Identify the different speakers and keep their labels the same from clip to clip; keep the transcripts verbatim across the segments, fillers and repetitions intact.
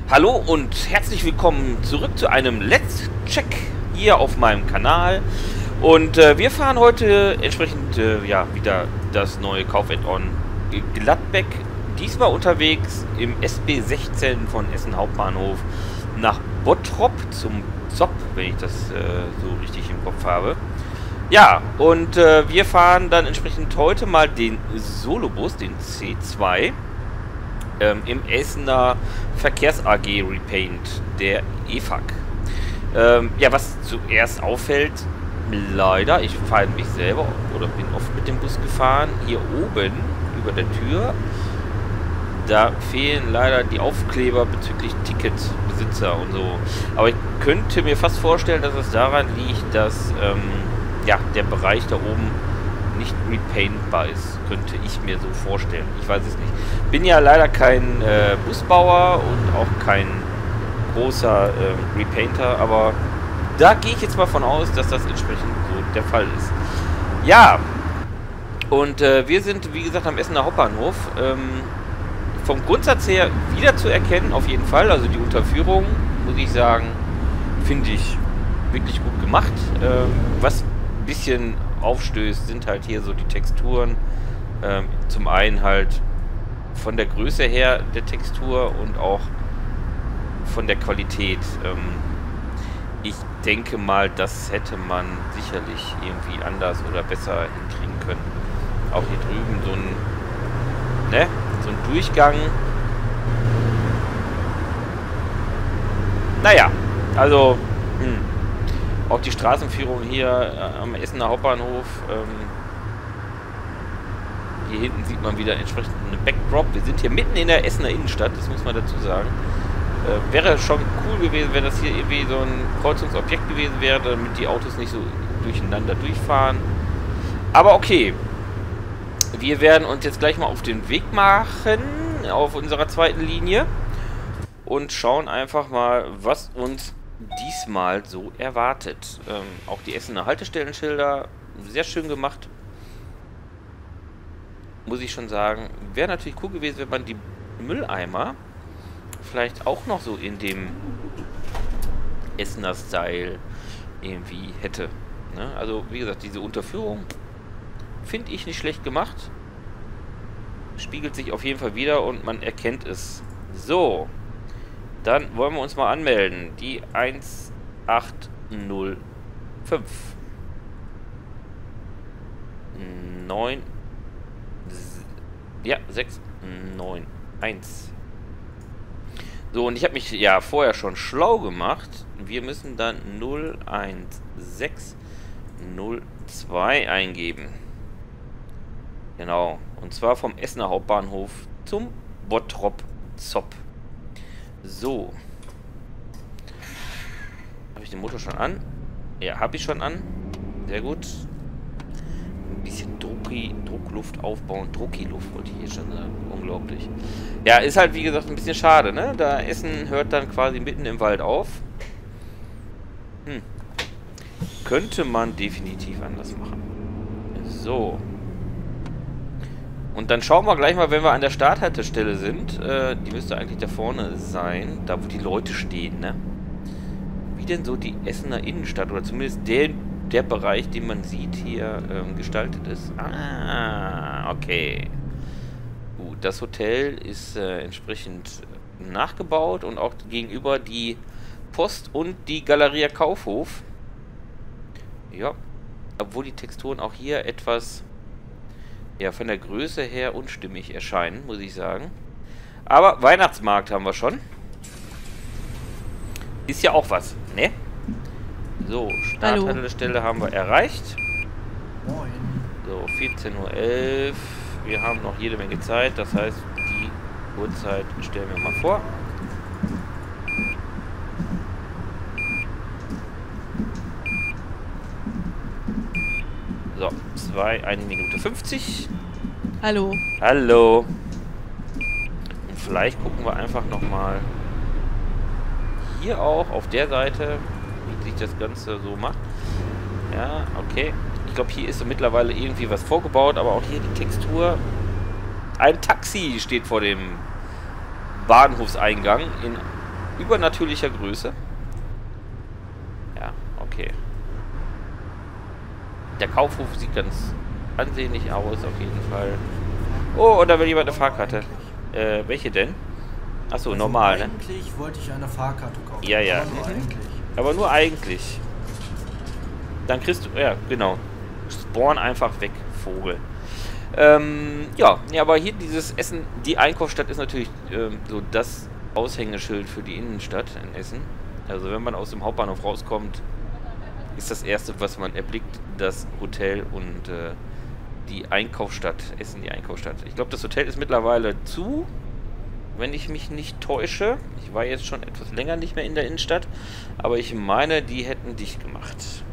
Speaker 1: Hallo und herzlich willkommen zurück zu einem Let's Check hier auf meinem Kanal. Und äh, wir fahren heute entsprechend äh, ja wieder das neue Kauf-Add-on Gladbeck. Diesmal unterwegs im S B sechzehn von Essen Hauptbahnhof nach Bottrop zum Zopp, wenn ich das äh, so richtig im Kopf habe. Ja, und äh, wir fahren dann entsprechend heute mal den Solobus, den C zwei. Ähm, im Essener Verkehrs A G Repaint, der E F A G. Ähm, ja, was zuerst auffällt, leider, ich fahre mich selber oder bin oft mit dem Bus gefahren, hier oben über der Tür, da fehlen leider die Aufkleber bezüglich Ticketbesitzer und so. Aber ich könnte mir fast vorstellen, dass es daran liegt, dass ähm, ja, der Bereich da oben nicht repaintbar ist, könnte ich mir so vorstellen. Ich weiß es nicht. Bin ja leider kein äh, Busbauer und auch kein großer äh, Repainter, aber da gehe ich jetzt mal von aus, dass das entsprechend so der Fall ist. Ja, und äh, wir sind, wie gesagt, am Essener Hauptbahnhof. Ähm, vom Grundsatz her wieder zu erkennen, auf jeden Fall. Also die Unterführung, muss ich sagen, finde ich wirklich gut gemacht. Ähm, was ein bisschen aufstößt, sind halt hier so die Texturen. Ähm, zum einen halt von der Größe her der Textur und auch von der Qualität. Ähm, ich denke mal, das hätte man sicherlich irgendwie anders oder besser hinkriegen können. Auch hier drüben so ein, ne, so ein Durchgang. Naja, also hm. Auch die Straßenführung hier äh, am Essener Hauptbahnhof. Ähm, hier hinten sieht man wieder entsprechend einen Backdrop. Wir sind hier mitten in der Essener Innenstadt, das muss man dazu sagen. Äh, wäre schon cool gewesen, wenn das hier irgendwie so ein Kreuzungsobjekt gewesen wäre, damit die Autos nicht so durcheinander durchfahren. Aber okay. Wir werden uns jetzt gleich mal auf den Weg machen, auf unserer zweiten Linie. Und schauen einfach mal, was uns diesmal so erwartet. Ähm, auch die Essener Haltestellenschilder, sehr schön gemacht. Muss ich schon sagen. Wäre natürlich cool gewesen, wenn man die Mülleimer vielleicht auch noch so in dem Essener Style irgendwie hätte. Ne? Also, wie gesagt, diese Unterführung finde ich nicht schlecht gemacht. Spiegelt sich auf jeden Fall wieder und man erkennt es. So. Dann wollen wir uns mal anmelden. Die eins acht null fünf neun ja, sechs neun eins. So, und ich habe mich ja vorher schon schlau gemacht. Wir müssen dann null eins sechs null zwei eingeben. Genau. Und zwar vom Essener Hauptbahnhof zum Bottrop Zopp. So. Habe ich den Motor schon an? Ja, habe ich schon an. Sehr gut. Ein bisschen Drucki, Druckluft aufbauen. Drucki-Luft wollte ich hier schon sagen. Unglaublich. Ja, ist halt wie gesagt ein bisschen schade, ne? Da Essen hört dann quasi mitten im Wald auf. Hm. Könnte man definitiv anders machen. So. Und dann schauen wir gleich mal, wenn wir an der Starthaltestelle sind. Äh, die müsste eigentlich da vorne sein. Da, wo die Leute stehen, ne? Wie denn so die Essener Innenstadt, oder zumindest der, der Bereich, den man sieht, hier ähm, gestaltet ist. Ah, okay. Gut, das Hotel ist äh, entsprechend nachgebaut und auch gegenüber die Post und die Galeria Kaufhof. Ja. Obwohl die Texturen auch hier etwas... ja, von der Größe her unstimmig erscheinen, muss ich sagen. Aber Weihnachtsmarkt haben wir schon. Ist ja auch was, ne? So, Starthaltestelle haben wir erreicht.
Speaker 2: Moin.
Speaker 1: So, vierzehn Uhr elf. Wir haben noch jede Menge Zeit, das heißt, die Uhrzeit stellen wir mal vor. So, zwei, eine Minute fünfzig.
Speaker 2: Hallo.
Speaker 1: Hallo. Und vielleicht gucken wir einfach nochmal hier auch auf der Seite, wie sich das Ganze so macht. Ja, okay. Ich glaube, hier ist so mittlerweile irgendwie was vorgebaut, aber auch hier die Textur. Ein Taxi steht vor dem Bahnhofseingang in übernatürlicher Größe. Ja, okay. Der Kaufhof sieht ganz ansehnlich aus, auf jeden Fall. Oh, und da will jemand eine Fahrkarte. Äh, welche denn? Achso, also normal, ne?
Speaker 3: Eigentlich wollte ich eine Fahrkarte kaufen.
Speaker 1: Ja, ja.
Speaker 3: Aber nur
Speaker 1: Mhm.
Speaker 3: eigentlich.
Speaker 1: Aber nur eigentlich. Dann kriegst du... Ja, genau. Spawn einfach weg, Vogel. Ähm, ja. Ja, aber hier dieses Essen... Die Einkaufsstadt ist natürlich ähm, so das Aushängeschild für die Innenstadt in Essen. Also wenn man aus dem Hauptbahnhof rauskommt, ist das Erste, was man erblickt, das Hotel und äh, die Einkaufsstadt. Essen, die Einkaufsstadt. Ich glaube, das Hotel ist mittlerweile zu... Wenn ich mich nicht täusche. Ich war jetzt schon etwas länger nicht mehr in der Innenstadt. Aber ich meine, die hätten dicht gemacht.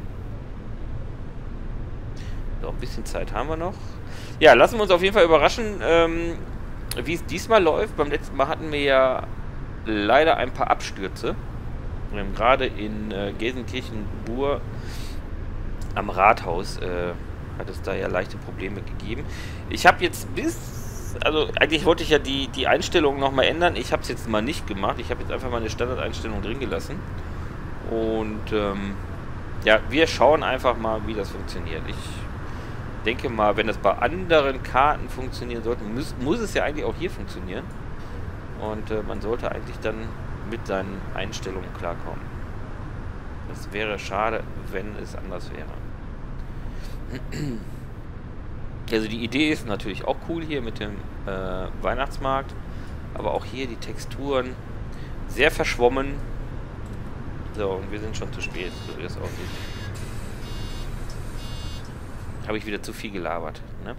Speaker 1: So, ein bisschen Zeit haben wir noch. Ja, lassen wir uns auf jeden Fall überraschen, ähm, wie es diesmal läuft. Beim letzten Mal hatten wir ja leider ein paar Abstürze. Ähm, Gerade in äh, Gelsenkirchen-Bur am Rathaus äh, hat es da ja leichte Probleme gegeben. Ich habe jetzt bis... Also eigentlich wollte ich ja die, die Einstellungen nochmal ändern. Ich habe es jetzt mal nicht gemacht. Ich habe jetzt einfach meine Standardeinstellung drin gelassen. Und ähm, ja, wir schauen einfach mal, wie das funktioniert. Ich denke mal, wenn das bei anderen Karten funktionieren sollte, muss, muss es ja eigentlich auch hier funktionieren. Und äh, man sollte eigentlich dann mit seinen Einstellungen klarkommen. Das wäre schade, wenn es anders wäre. Also die Idee ist natürlich auch cool hier mit dem äh, Weihnachtsmarkt. Aber auch hier die Texturen sehr verschwommen. So, und wir sind schon zu spät, so wie das aussieht. Habe ich wieder zu viel gelabert, ne?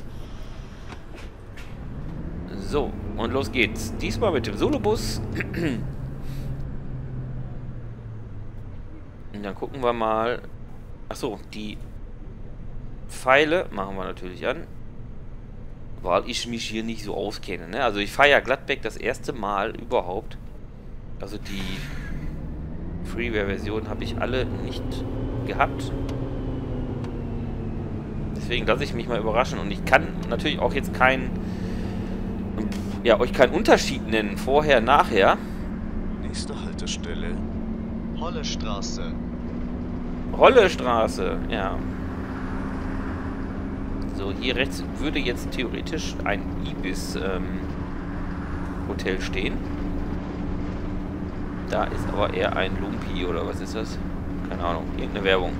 Speaker 1: So, und los geht's. Diesmal mit dem Solobus. Und dann gucken wir mal. Achso, die Pfeile machen wir natürlich an, weil ich mich hier nicht so auskenne, ne? Also ich fahre ja Gladbeck das erste Mal überhaupt. Also die Freeware-Version habe ich alle nicht gehabt. Deswegen lasse ich mich mal überraschen. Und ich kann natürlich auch jetzt keinen, ja, euch keinen Unterschied nennen, vorher, nachher.
Speaker 4: Nächste Haltestelle Hollestraße.
Speaker 1: Hollestraße, ja. So, hier rechts würde jetzt theoretisch ein Ibis ähm, Hotel stehen. Da ist aber eher ein Lumpi oder was ist das? Keine Ahnung, irgendeine Werbung.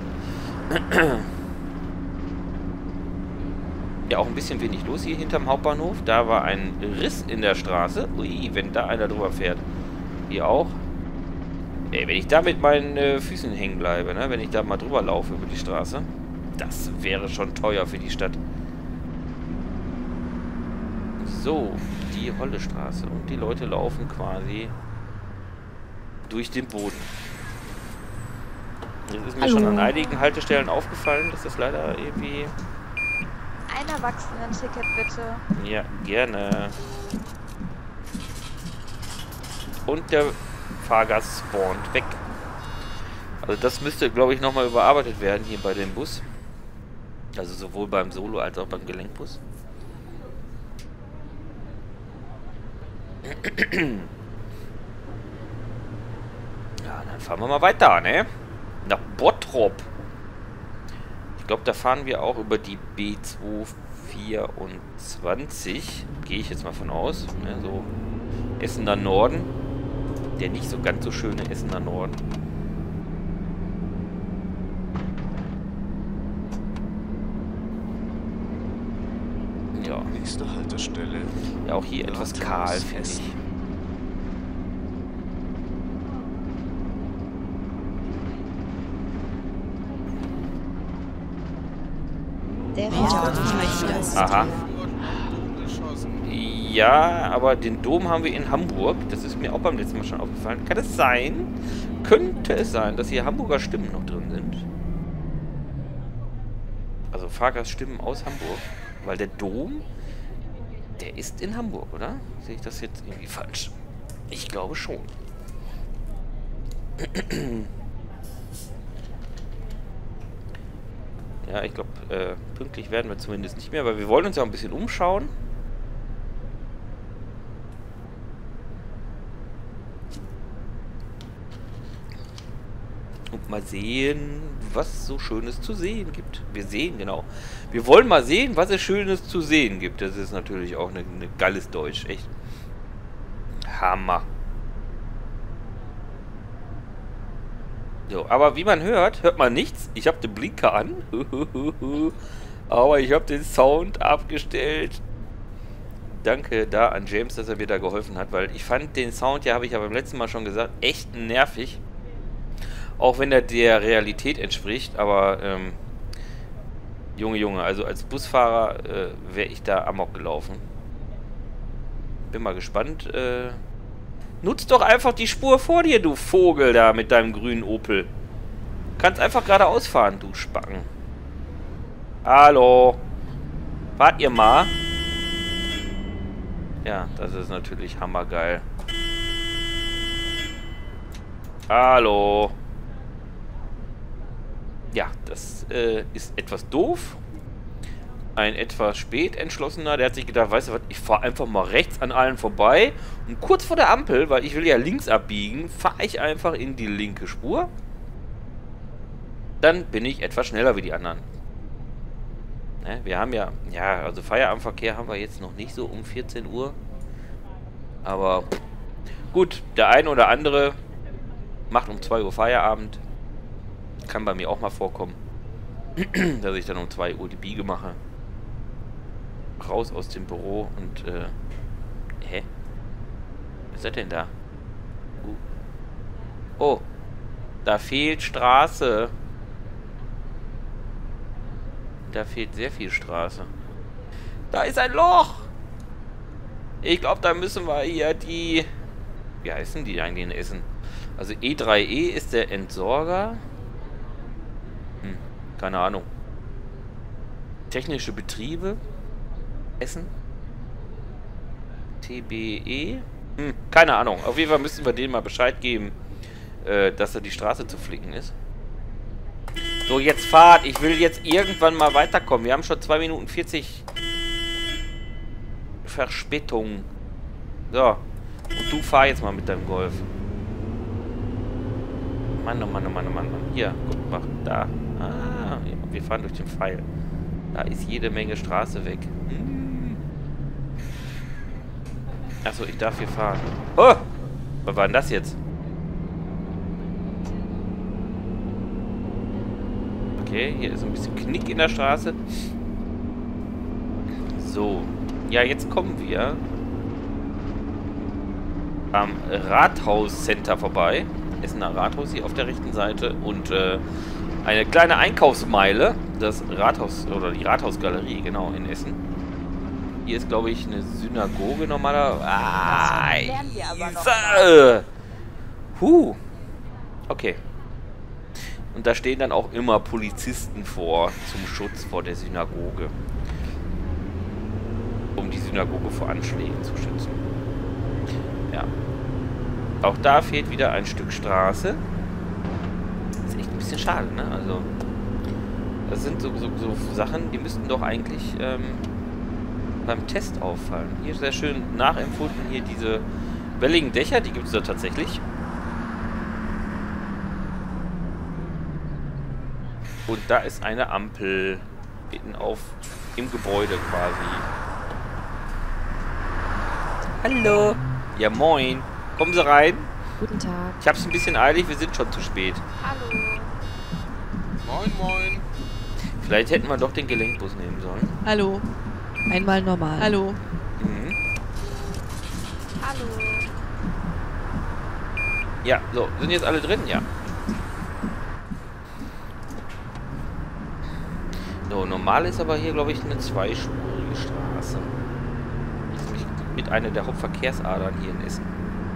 Speaker 1: Ja, auch ein bisschen wenig los hier hinterm Hauptbahnhof. Da war ein Riss in der Straße. Ui, wenn da einer drüber fährt. Hier auch. Ey, wenn ich da mit meinen äh, Füßen hängen bleibe, ne? Wenn ich da mal drüber laufe über die Straße. Das wäre schon teuer für die Stadt. So, die Hollestraße. Und die Leute laufen quasi durch den Boden. Das ist mir
Speaker 2: Hallo.
Speaker 1: schon an einigen Haltestellen aufgefallen, dass das leider irgendwie...
Speaker 5: Ein Erwachsenen-Ticket bitte.
Speaker 1: Ja, gerne. Und der Fahrgast spawnt weg. Also das müsste, glaube ich, nochmal überarbeitet werden hier bei dem Bus. Also sowohl beim Solo als auch beim Gelenkbus. Ja, dann fahren wir mal weiter, ne? Nach Bottrop. Ich glaube, da fahren wir auch über die B zweihundertvierundzwanzig. Gehe ich jetzt mal von aus. Ne? So Essener Norden. Der nicht so ganz so schöne Essener Norden. Ja.
Speaker 4: Nächste Haltestelle.
Speaker 1: Ja, auch hier etwas kahl, finde ich.
Speaker 5: Der
Speaker 1: Aha. Ja, aber den Dom haben wir in Hamburg. Das ist mir auch beim letzten Mal schon aufgefallen. Kann es sein? Könnte es sein, dass hier Hamburger Stimmen noch drin sind? Also Fahrgaststimmen aus Hamburg. Weil der Dom, der ist in Hamburg, oder? Sehe ich das jetzt irgendwie falsch? Ich glaube schon. Ja, ich glaube, äh, pünktlich werden wir zumindest nicht mehr, weil wir wollen uns ja ein bisschen umschauen. Und mal sehen, was so Schönes zu sehen gibt. Wir sehen, genau. Wir wollen mal sehen, was es Schönes zu sehen gibt. Das ist natürlich auch ein ne, ne geiles Deutsch. Echt. Hammer. So, aber wie man hört, hört man nichts. Ich habe den Blinker an. Aber ich habe den Sound abgestellt. Danke da an James, dass er mir da geholfen hat, weil ich fand den Sound, ja, habe ich ja beim letzten Mal schon gesagt, echt nervig. Auch wenn er der Realität entspricht, aber ähm, Junge, Junge, also als Busfahrer äh, wäre ich da amok gelaufen. Bin mal gespannt. Äh, nutz doch einfach die Spur vor dir, du Vogel da mit deinem grünen Opel. Kannst einfach geradeaus fahren, du Spacken. Hallo. Wart ihr mal? Ja, das ist natürlich hammergeil. Hallo. Ja, das äh, ist etwas doof. Ein etwas spät entschlossener, der hat sich gedacht, weißt du was, ich fahre einfach mal rechts an allen vorbei. Und kurz vor der Ampel, weil ich will ja links abbiegen, fahre ich einfach in die linke Spur. Dann bin ich etwas schneller wie die anderen. Ne, wir haben ja, ja, also Feierabendverkehr haben wir jetzt noch nicht so um vierzehn Uhr. Aber gut, der eine oder andere macht um zwei Uhr Feierabend. Kann bei mir auch mal vorkommen, dass ich dann um zwei Uhr die Biege mache. Raus aus dem Büro und, äh, hä? Was ist das denn da? Uh. Oh, da fehlt Straße. Da fehlt sehr viel Straße. Da ist ein Loch! Ich glaube, da müssen wir hier die... Wie heißen die eigentlich in Essen? Also E drei E ist der Entsorger. Hm, keine Ahnung. Technische Betriebe. Essen. T B E. Hm, keine Ahnung. Auf jeden Fall müssen wir denen mal Bescheid geben, äh, dass da die Straße zu flicken ist. So, jetzt fahrt. Ich will jetzt irgendwann mal weiterkommen. Wir haben schon zwei Minuten vierzig Verspätung. So. Und du fahr jetzt mal mit deinem Golf. Mann, oh Mann, oh Mann, oh Mann. Hier, guck mal. Da. Ah, wir fahren durch den Pfeil. Da ist jede Menge Straße weg. Hm. Achso, ich darf hier fahren. Oh! Was war denn das jetzt? Okay, hier ist ein bisschen Knick in der Straße. So. Ja, jetzt kommen wir am Rathaus-Center vorbei. Essener Rathaus hier auf der rechten Seite. Und äh, eine kleine Einkaufsmeile. Das Rathaus, oder die Rathausgalerie, genau, in Essen. Hier ist, glaube ich, eine Synagoge normaler. Ah, Isa. Huh. Okay. Und da stehen dann auch immer Polizisten vor, zum Schutz vor der Synagoge. Um die Synagoge vor Anschlägen zu schützen. Ja. Auch da fehlt wieder ein Stück Straße. Das ist echt ein bisschen schade, ne? Also, das sind so, so, so Sachen, die müssten doch eigentlich ähm, beim Test auffallen. Hier sehr schön nachempfunden, hier diese welligen Dächer, die gibt es da tatsächlich. Und da ist eine Ampel mitten auf im Gebäude quasi. Hallo. Ja, moin. Kommen Sie rein.
Speaker 2: Guten Tag.
Speaker 1: Ich hab's ein bisschen eilig, wir sind schon zu spät.
Speaker 5: Hallo.
Speaker 4: Moin, moin.
Speaker 1: Vielleicht hätten wir doch den Gelenkbus nehmen sollen.
Speaker 2: Hallo. Einmal normal. Hallo.
Speaker 1: Mhm.
Speaker 5: Hallo.
Speaker 1: Ja, so. Sind jetzt alle drin? Ja. So, normal ist aber hier, glaube ich, eine zweispurige Straße. Das ist nämlich mit einer der Hauptverkehrsadern hier in Essen.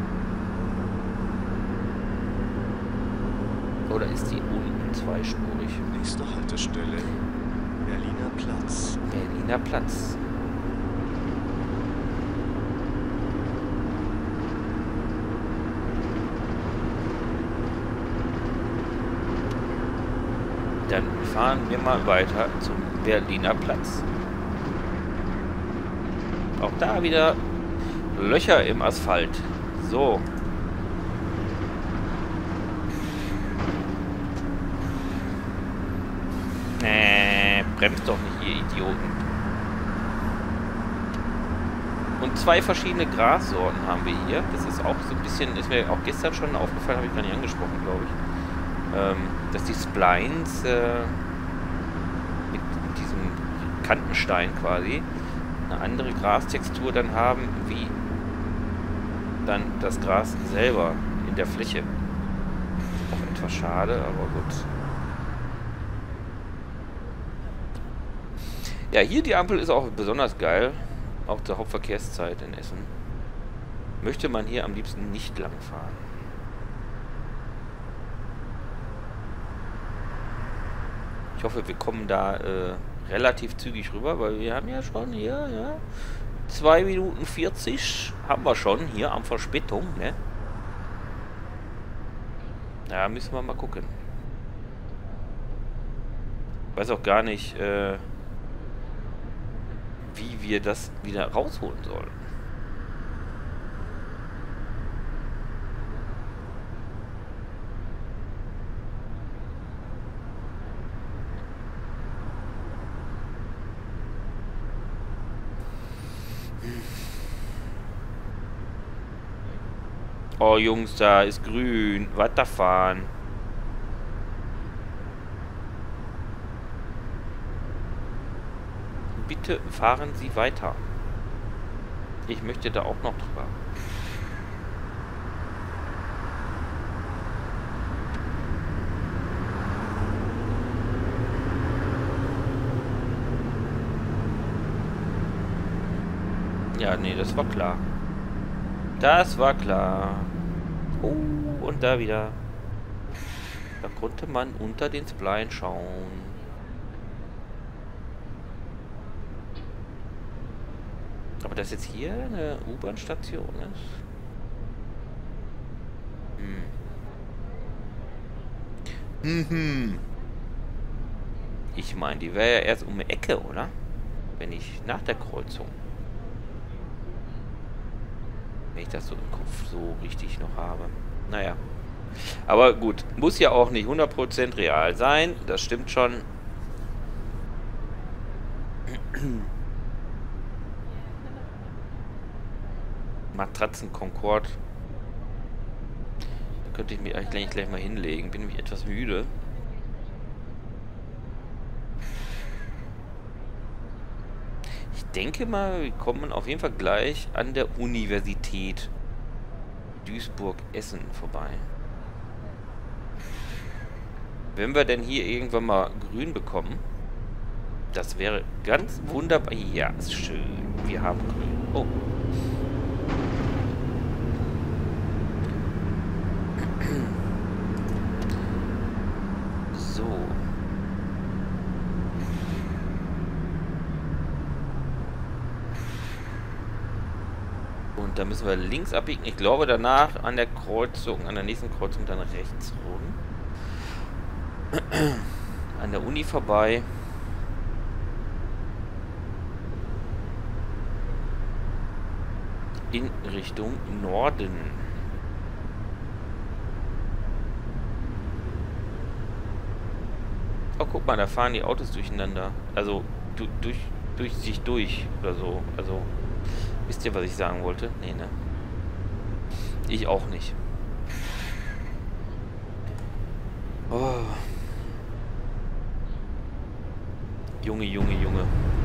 Speaker 1: Oder ist die unten zweispurig?
Speaker 4: Nächste Haltestelle. Berliner Platz.
Speaker 1: Berliner Platz. Dann fahren wir mal weiter zum Berliner Platz. Auch da wieder Löcher im Asphalt. So. Äh, bremst doch nicht, ihr Idioten. Und zwei verschiedene Grassorten haben wir hier. Das ist auch so ein bisschen, ist mir auch gestern schon aufgefallen, habe ich gar nicht angesprochen, glaube ich. Ähm, dass die Splines äh, mit diesem Kantenstein quasi eine andere Grastextur dann haben, wie dann das Gras selber in der Fläche. Auch etwas schade, aber gut. Ja, hier die Ampel ist auch besonders geil. Auch zur Hauptverkehrszeit in Essen. Möchte man hier am liebsten nicht lang fahren. Ich hoffe, wir kommen da äh, relativ zügig rüber, weil wir haben ja schon hier, ja, zwei Minuten vierzig haben wir schon hier am Verspätung, ne? Ja, müssen wir mal gucken. Ich weiß auch gar nicht, äh, wie wir das wieder rausholen sollen. Oh Jungs, da ist grün. Weiterfahren. Bitte fahren Sie weiter. Ich möchte da auch noch drüber. Ja, nee, das war klar. Das war klar. Oh, und da wieder. Da konnte man unter den Spline schauen. Aber dass jetzt hier eine U-Bahn-Station ist. Hm. Mhm. Ich meine, die wäre ja erst um die Ecke, oder? Wenn ich nach der Kreuzung. Wenn ich das so im Kopf so richtig noch habe. Naja. Aber gut, muss ja auch nicht hundert Prozent real sein. Das stimmt schon. Matratzen Concorde. Da könnte ich mich eigentlich gleich mal hinlegen. Bin nämlich etwas müde. Ich denke mal, wir kommen auf jeden Fall gleich an der Universität Duisburg-Essen vorbei. Wenn wir denn hier irgendwann mal grün bekommen, das wäre ganz wunderbar. Ja, ist schön. Wir haben grün. Oh. So. Und da müssen wir links abbiegen. Ich glaube danach an der Kreuzung, an der nächsten Kreuzung dann rechts rum. An der Uni vorbei. In Richtung Norden. Oh, guck mal, da fahren die Autos durcheinander. Also, du, durch, durch sich durch oder so. Also, wisst ihr, was ich sagen wollte? Nee, ne? Ich auch nicht. Oh. Junge, Junge, Junge.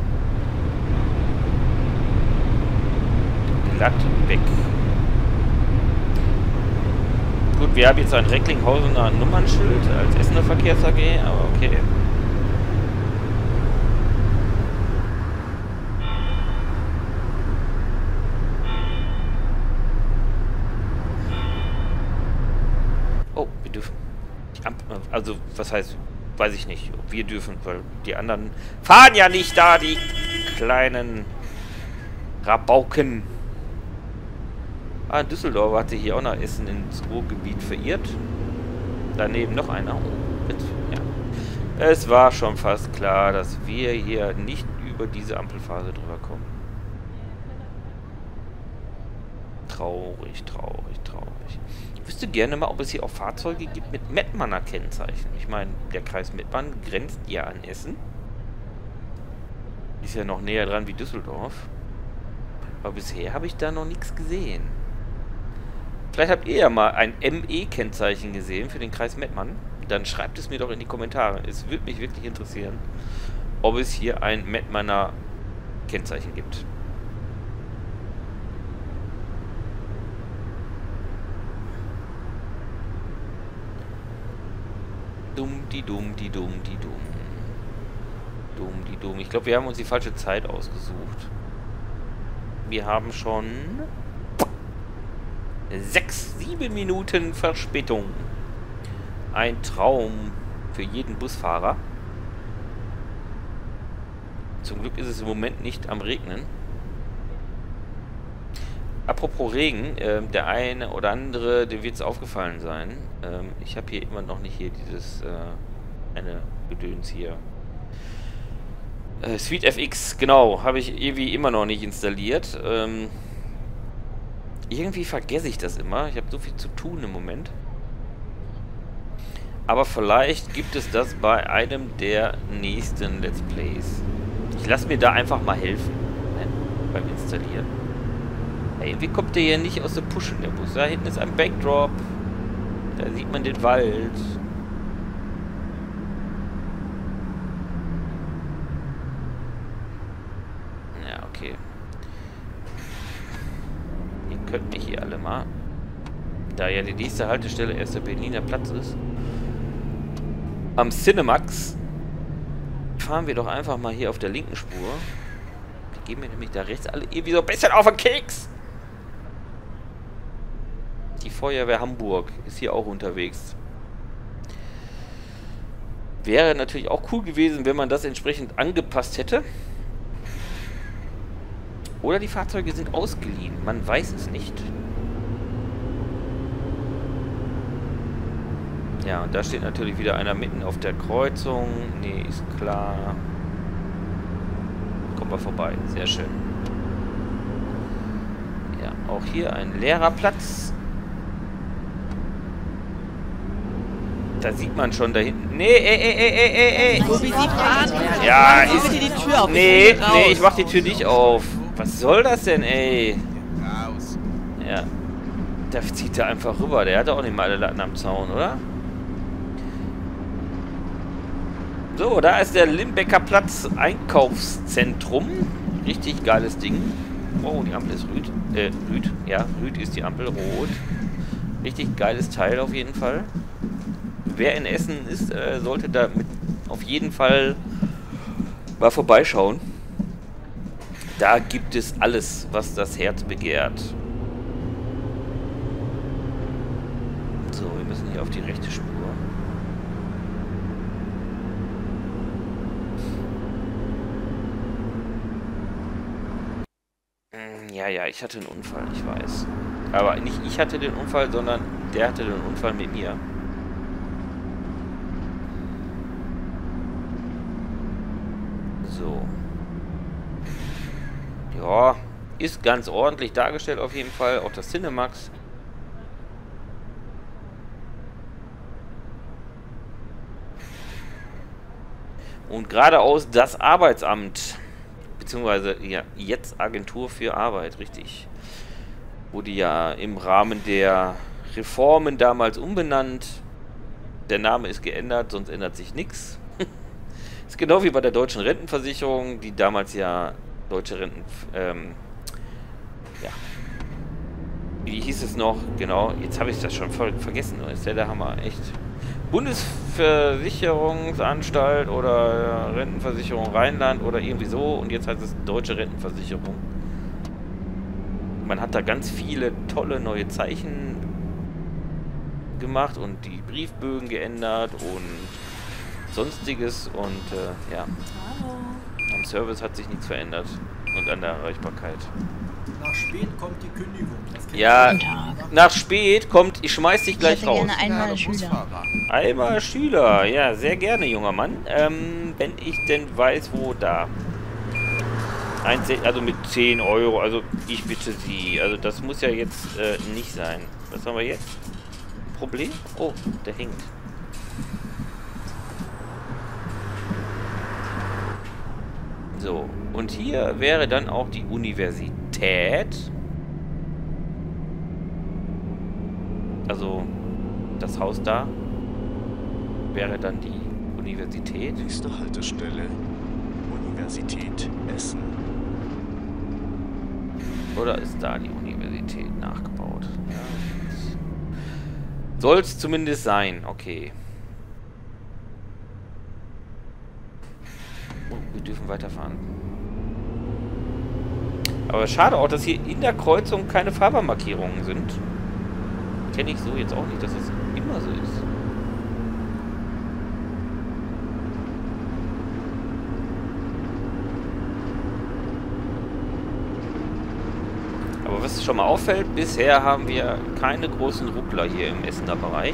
Speaker 1: Glatt weg. Gut, wir haben jetzt ein Recklinghausener Nummernschild als Essener Verkehrs A G, aber okay. Oh, wir dürfen. Die Ampel, also, was heißt, weiß ich nicht, ob wir dürfen, weil die anderen fahren ja nicht da, die kleinen Rabauken. Ah, Düsseldorf hat sich hier auch nach Essen ins Ruhrgebiet verirrt. Daneben noch einer. Oh, jetzt, ja. Es war schon fast klar, dass wir hier nicht über diese Ampelphase drüber kommen. Traurig, traurig, traurig. Ich wüsste gerne mal, ob es hier auch Fahrzeuge gibt mit Mettmanner Kennzeichen. Ich meine, der Kreis Mettmann grenzt ja an Essen. Ist ja noch näher dran wie Düsseldorf. Aber bisher habe ich da noch nichts gesehen. Vielleicht habt ihr ja mal ein M E-Kennzeichen gesehen für den Kreis Mettmann. Dann schreibt es mir doch in die Kommentare. Es würde mich wirklich interessieren, ob es hier ein Mettmanner Kennzeichen gibt. Dumm, die dumm, die dumm, die dumm. Dumm, die dumm. Ich glaube, wir haben uns die falsche Zeit ausgesucht. Wir haben schon sechs, sieben Minuten Verspätung. Ein Traum für jeden Busfahrer. Zum Glück ist es im Moment nicht am Regnen. Apropos Regen, äh, der eine oder andere, dem wird es aufgefallen sein. Ähm, ich habe hier immer noch nicht hier dieses äh, eine Gedöns hier. Äh, SweetFX, genau, habe ich irgendwie immer noch nicht installiert. Ähm, irgendwie vergesse ich das immer. Ich habe so viel zu tun im Moment. Aber vielleicht gibt es das bei einem der nächsten Let's Plays. Ich lasse mir da einfach mal helfen, ne, beim Installieren. Hey, wie kommt der hier nicht aus der Puschen, der Bus? Da hinten ist ein Backdrop. Da sieht man den Wald. Ja, okay. Ihr könnt mich hier alle mal. Da ja die nächste Haltestelle erst der Berliner Platz ist. Am Cinemax fahren wir doch einfach mal hier auf der linken Spur. Die gehen mir nämlich da rechts alle irgendwie so ein bisschen auf den Keks. Die Feuerwehr Hamburg ist hier auch unterwegs. Wäre natürlich auch cool gewesen, wenn man das entsprechend angepasst hätte. Oder die Fahrzeuge sind ausgeliehen. Man weiß es nicht. Ja, und da steht natürlich wieder einer mitten auf der Kreuzung. Nee, ist klar. Kommen wir vorbei. Sehr schön. Ja, auch hier ein leerer Platz. Da sieht man schon da hinten. Nee, ey, ey, ey, ey, ey, ey.
Speaker 2: So wie Sie fahren.
Speaker 1: Ja, ist...
Speaker 2: Die Tür auf.
Speaker 1: Nee, nee, ich mach die Tür nicht auf. Was soll das denn, ey? Ja. Da zieht er einfach rüber. Der hat auch nicht mal alle Latten am Zaun, oder? So, da ist der Limbecker Platz Einkaufszentrum. Richtig geiles Ding. Oh, die Ampel ist rüd. Äh, rüd. Ja, rüd ist die Ampel. Rot. Richtig geiles Teil auf jeden Fall. Wer in Essen ist, äh, sollte da mit auf jeden Fall mal vorbeischauen. Da gibt es alles, was das Herz begehrt. So, wir müssen hier auf die rechte Spur. Ja, ja, ich hatte einen Unfall, ich weiß. Aber nicht ich hatte den Unfall, sondern der hatte den Unfall mit mir. So. Ja, ist ganz ordentlich dargestellt auf jeden Fall. Auch das Cinemax. Und geradeaus das Arbeitsamt. Beziehungsweise ja, jetzt Agentur für Arbeit, richtig. Wurde ja im Rahmen der Reformen damals umbenannt. Der Name ist geändert, sonst ändert sich nichts. Ist genau wie bei der deutschen Rentenversicherung, die damals ja deutsche Renten... Ähm, ja. Wie hieß es noch? Genau, jetzt habe ich das schon voll vergessen. Ist ja der Hammer, echt. Bundesversicherungsanstalt oder Rentenversicherung Rheinland oder irgendwie so. Und jetzt heißt es Deutsche Rentenversicherung. Man hat da ganz viele tolle neue Zeichen gemacht und die Briefbögen geändert und sonstiges. Und äh, ja, am Service hat sich nichts verändert und an der Erreichbarkeit.
Speaker 3: Nach spät kommt die Kündigung.
Speaker 1: Ja, nach spät kommt, ich schmeiß dich gleich raus.
Speaker 6: Gerne einmal Schüler.
Speaker 1: Einmal Schüler, ja, sehr gerne, junger Mann. Ähm, wenn ich denn weiß, wo da. Ein, also mit zehn Euro, also ich bitte Sie. Also das muss ja jetzt äh, nicht sein. Was haben wir jetzt? Problem? Oh, der hängt. So, und hier wäre dann auch die Universität. Also das Haus da wäre dann die Universität.
Speaker 4: Nächste Haltestelle, Universität Essen.
Speaker 1: Oder ist da die Universität nachgebaut? Ja. Soll es zumindest sein. Okay. Oh, wir dürfen weiterfahren. Aber schade auch, dass hier in der Kreuzung keine Fahrbahnmarkierungen sind. Kenne ich so jetzt auch nicht, dass das immer so ist. Aber was schon mal auffällt, bisher haben wir keine großen Ruckler hier im Essener Bereich.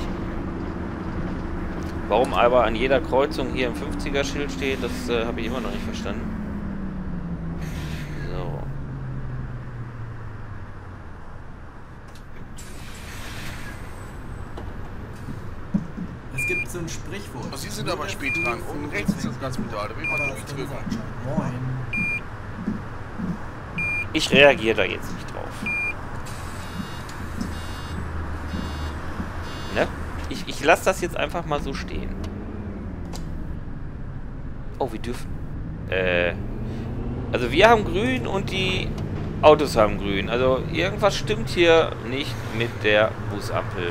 Speaker 1: Warum aber an jeder Kreuzung hier ein fünfziger-Schild steht, das äh, habe ich immer noch nicht verstanden. So.
Speaker 3: Es gibt so ein Sprichwort.
Speaker 6: Oh, Sie sind aber spät dran. Unten rechts ist das ganz Pedal. Da will ich mal durchdrücken.
Speaker 3: Moin.
Speaker 1: Ich reagiere da jetzt nicht drauf. Ne? Ich, ich lasse das jetzt einfach mal so stehen. Oh, wir dürfen. Äh. Also wir haben grün und die Autos haben grün. Also irgendwas stimmt hier nicht mit der Busampel.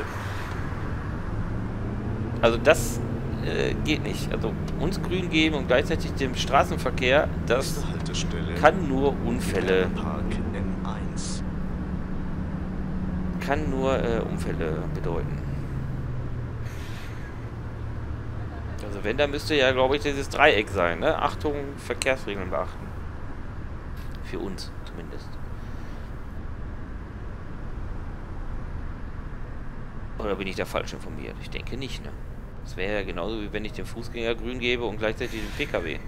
Speaker 1: Also das äh, geht nicht. Also uns grün geben und gleichzeitig dem Straßenverkehr, das kann nur Unfälle.
Speaker 4: N eins.
Speaker 1: Kann nur äh, Unfälle bedeuten. Also wenn, dann müsste ja, glaube ich, dieses Dreieck sein, ne? Achtung, Verkehrsregeln beachten. Für uns zumindest. Oder bin ich da falsch informiert? Ich denke nicht, ne? Das wäre ja genauso, wie wenn ich dem Fußgänger grün gebe und gleichzeitig den P K W.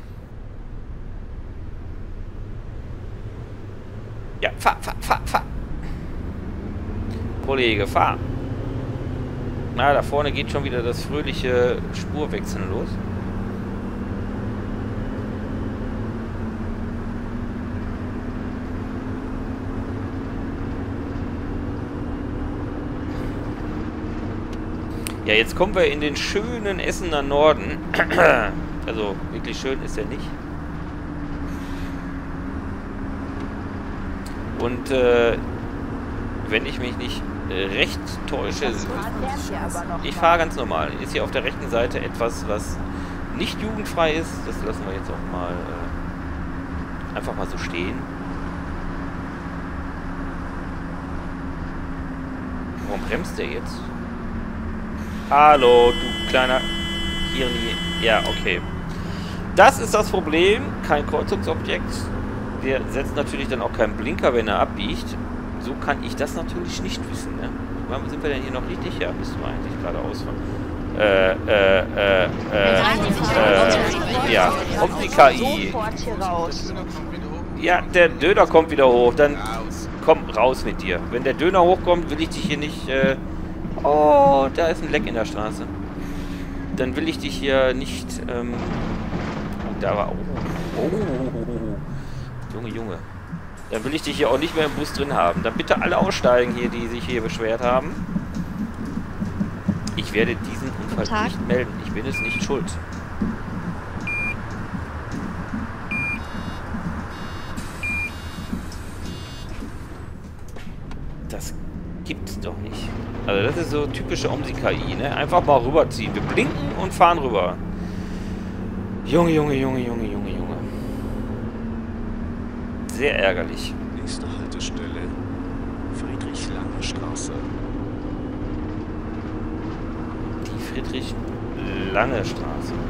Speaker 1: Ja, fahr, fahr, fahr, fahr. Kollege, fahr. Na, da vorne geht schon wieder das fröhliche Spurwechseln los. Ja, jetzt kommen wir in den schönen Essener Norden. Also, wirklich schön ist er nicht. Und, äh, wenn ich mich nicht äh, recht täusche, ich fahre ganz normal. Ist hier auf der rechten Seite etwas, was nicht jugendfrei ist. Das lassen wir jetzt auch mal äh, einfach mal so stehen. Warum bremst der jetzt? Hallo, du kleiner Hirni. Ja, okay. Das ist das Problem. Kein Kreuzungsobjekt. Der setzt natürlich dann auch keinen Blinker, wenn er abbiegt. So kann ich das natürlich nicht wissen, ne? Warum sind wir denn hier noch richtig? Ja, müssen wir eigentlich gerade ausfahren. Äh, äh, äh, äh, äh, ja. Kommt die K I. Ja, der Döner kommt wieder hoch. Dann komm raus mit dir. Wenn der Döner hochkommt, will ich dich hier nicht, äh, oh, da ist ein Leck in der Straße. Dann will ich dich hier nicht, ähm... Oh, da war... Oh, oh, Junge, Junge. Dann will ich dich hier auch nicht mehr im Bus drin haben. Dann bitte alle aussteigen hier, die sich hier beschwert haben. Ich werde diesen Unfall nicht melden. Ich bin es nicht schuld. Das gibt's doch nicht. Also das ist so typische Omsi-K I, ne? Einfach mal rüberziehen. Wir blinken und fahren rüber. Junge, Junge, Junge, Junge, Junge, Junge. Sehr ärgerlich.
Speaker 4: Nächste Haltestelle, Friedrich-Lange-Straße.
Speaker 1: Die Friedrich-Lange-Straße.